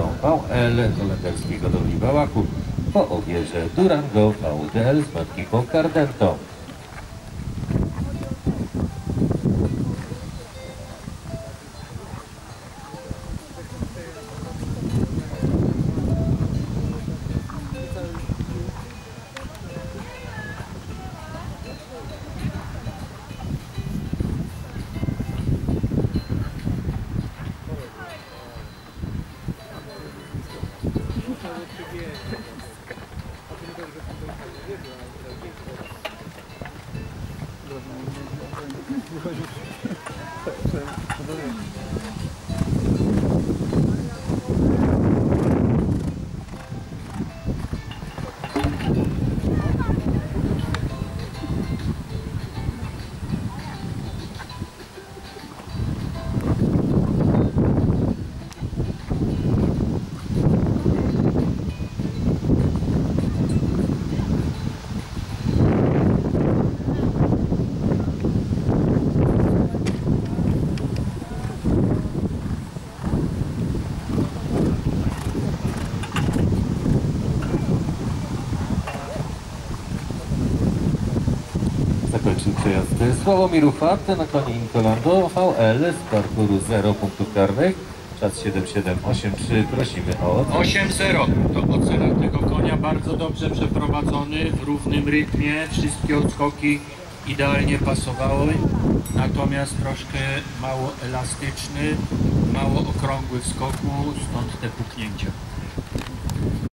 parą VL holenderskiego do Libałaku po obierze Durango VDL z matki Concardento. Zakończył przejazd Sławomir Ufarte na koniu Incolando VL z parkuru 0 punktów karnych. Czas 7.783. Prosimy o 8-0 to ocena tego konia, bardzo dobrze przeprowadzony, w równym rytmie, wszystkie odskoki idealnie pasowały, natomiast troszkę mało elastyczny, mało okrągły w skoku, stąd te puknięcia.